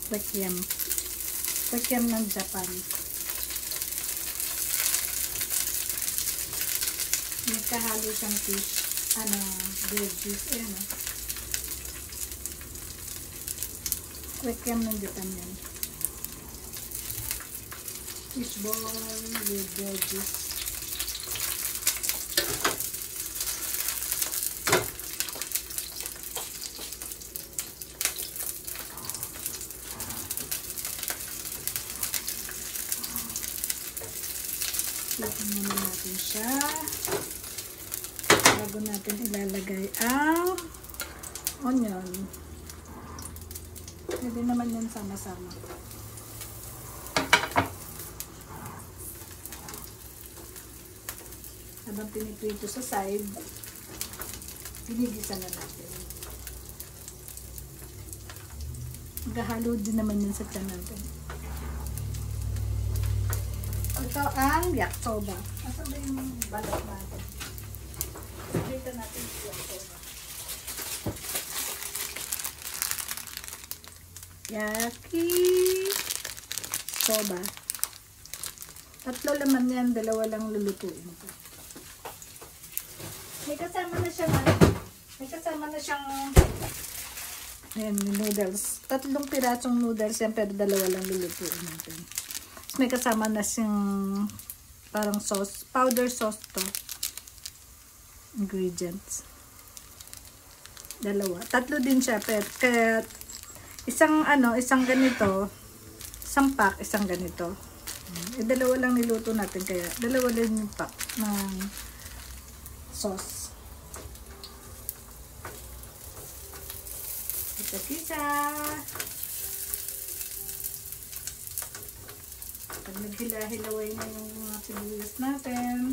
Kwekiam. Kwekiam ng Japan. Nagkahalo siyang fish. Veggies. Ayan o. Kwekiam ng Japan yan. Fishball with veggies. Tingnan natin siya bago natin ilalagay ang onion. Pwede naman yan sama-sama. Habang piniprito sa side, pinigisa na natin. Maghahalo din naman yan sa tiyan natin. Ito ang yakisoba. Asa ba yung balat natin? Dito natin yung yakisoba. Yakisoba. 3 laman yan, 2 lang lulutuin ko. May kasama na siyang ayan, noodles. 3 pirasong noodles yan, pero 2 lang lulutuin natin. May kasama na siyang parang sauce, powder sauce to. Ingredients. 2. 3 din siya, pero kaya isang ganito, isang pack, isang ganito. 2 lang niluto natin, kaya 2 lang yung pack ng sauce. Isa-isa. Pag naghila-hilaway na yung mga sibuyas natin,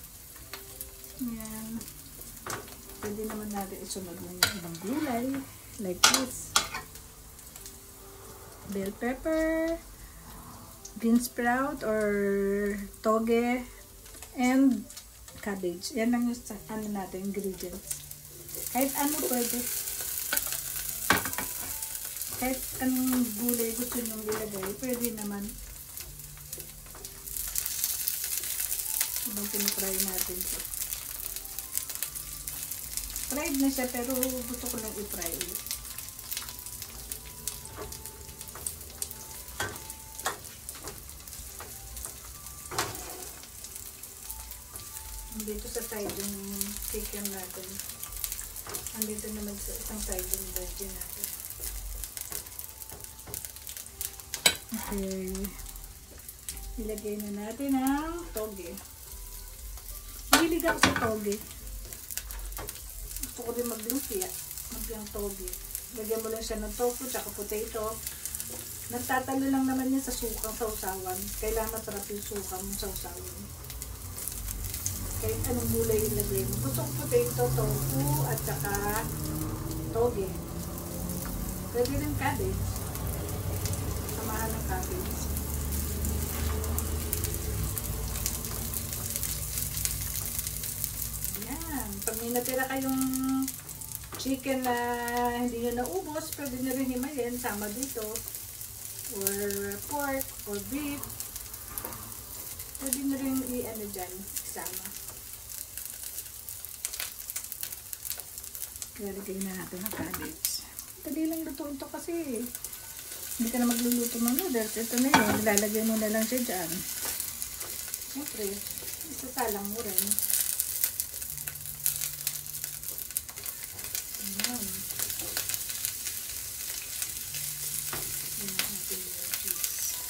yan, pwede naman natin isunod na yung ibang gulay, like this. Bell pepper, bean sprout or toge, and cabbage. Yan lang yung natin ingredients. Kahit ano pwede. Kahit anong gulay gusto nyo ilagay, pwede naman. Habang pinatry natin siya. Fried na siya, pero gusto ko lang i-fry ulit. Dito sa side yung chicken natin. Andito naman sa isang side yung veggie natin. Okay. Ilagay na natin ang toge. Mahilig ako sa toge. Gusto ko din maglumpia. Maglang toge. Lagyan mo lang siya ng tofu tsaka potato. Nagtatalo lang naman yan sa sukang sausawan. Kailangan masarap yung sukang sausawan. Kahit anong gulay ilagay mo. Gusto ko potato, tofu, at saka toge. Pwede rin cabbage. Samahan ng cabbage. Pag may natira kayong chicken na hindi nyo naubos, pwede nyo rin himayin, sama dito. Or pork, or beef. Pwede nyo rin i-ano dyan, sama. Lalagay na natin ang cabbage. Dali lang lutuin to kasi hindi ka na magluluto ng noodles. Ito na yun, lalagay mo na lang siya dyan. Siyempre, isasalang mo rin. Ayan. Ayan ang ating veggies.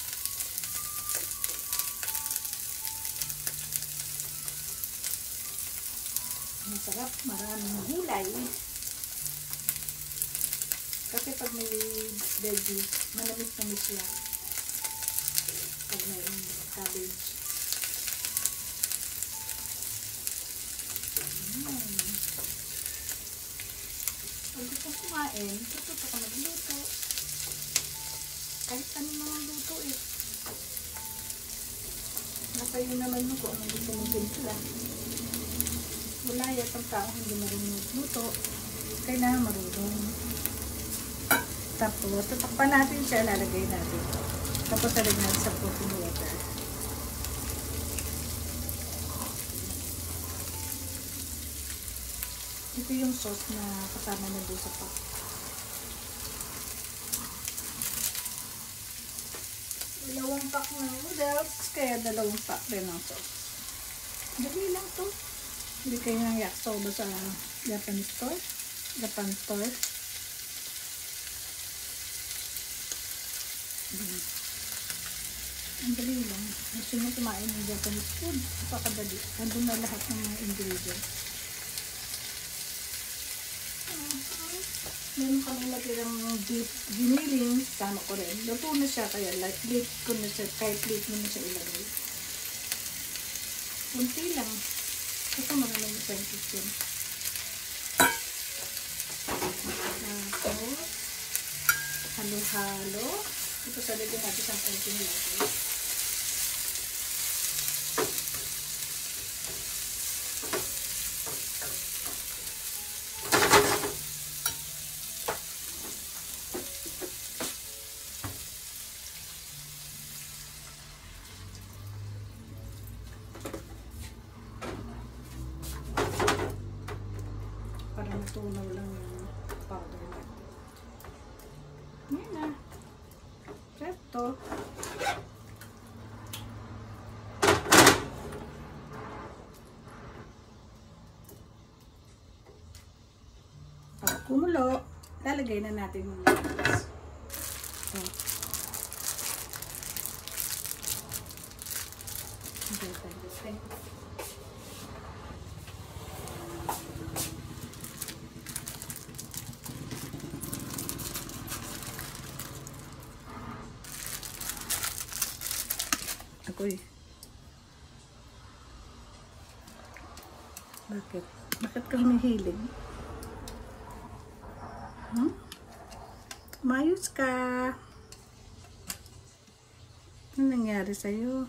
Masarap, maraming gulay. Kasi pag may veggies, manamis-namis siya. Pag may cabbage. Pag gusto kumain, tututo ka magluto. Kahit ano naman luto eh. Nasa yun naman mo kung anong gusto mong timpla. Wala yan pang tao hindi marunong magluto. Kailangan marunong. Tapos, tatakpan natin siya, lalagay natin. Tapos, lalagay natin sa protein water. Ito yung sauce na kasama na doon sa pack. Dalawang pack ng noodles, kaya dalawang pack rin ng sauce. Dali lang to. Hindi kayo nang yakisoba sa Japanese store. Japan store. Ang dali lang. Gusto nyo kumain ng Japanese food. Napakadali. Andun na lahat ng mga ingredients. Meron kami natirang beef giniling. Sama ko rin. Luto na siya kaya late ko na siya. Kahit late mo na siya ilagay. Kunti lang. Ito marami yung pancake yun. Tapos, halo-halo. Ito sa lagyan natin sa konting natin. Para matunaw lang yung powder natin. Yan na. Ito. Pag kumulo, lalagay na natin yung noodles. Ito. Ako'y bakit? Bakit ka humihilig? Mayos ka. Ano nangyari sa'yo?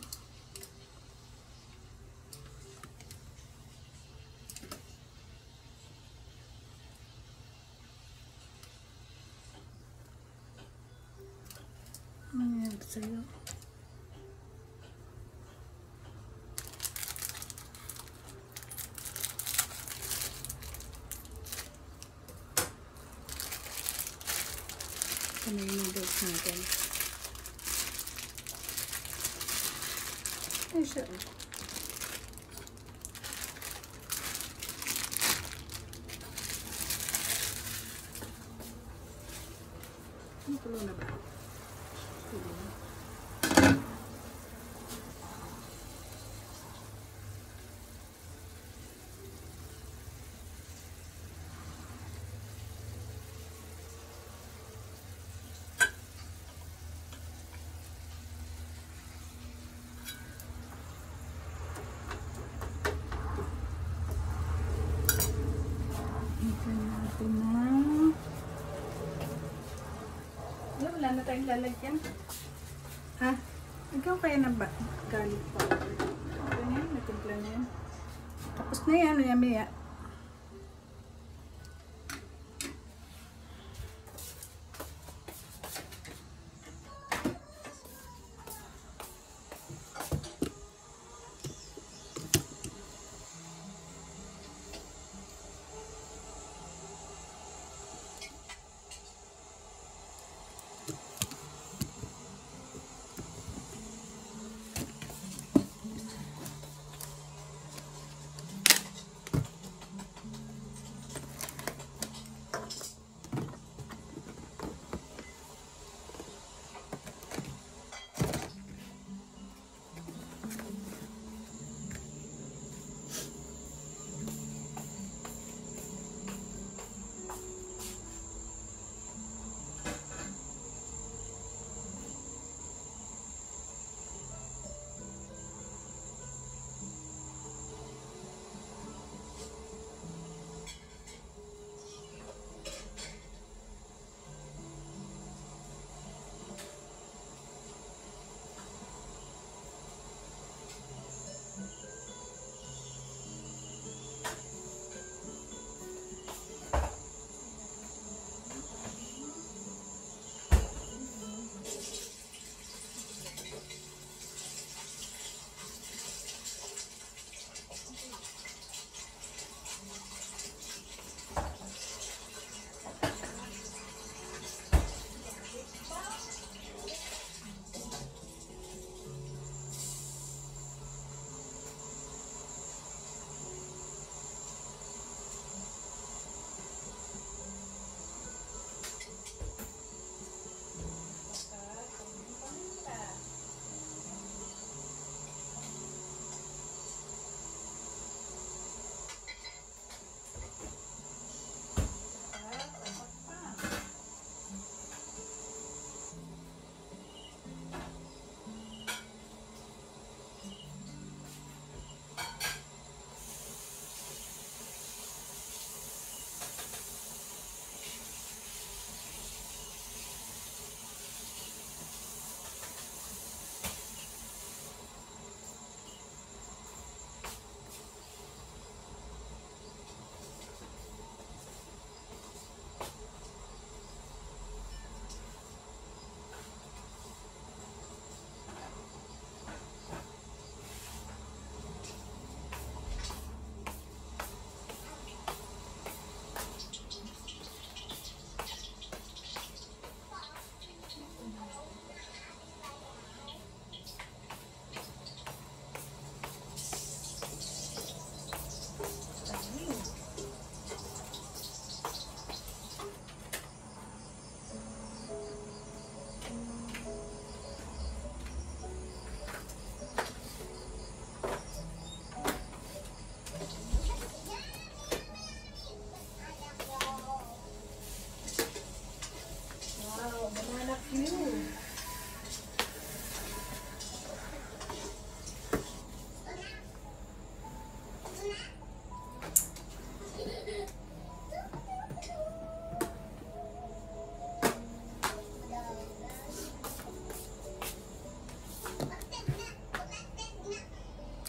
Ano nangyari sa'yo? Ano yung noodles natin? Ay, siya. Ano kulo na ba? Kulo na. Wala na tayong lalagyan. Ha? Ikaw kaya na ba? Garlic powder. Ito na yan. Natimpla na yan. Tapos na yan. Maya-maya.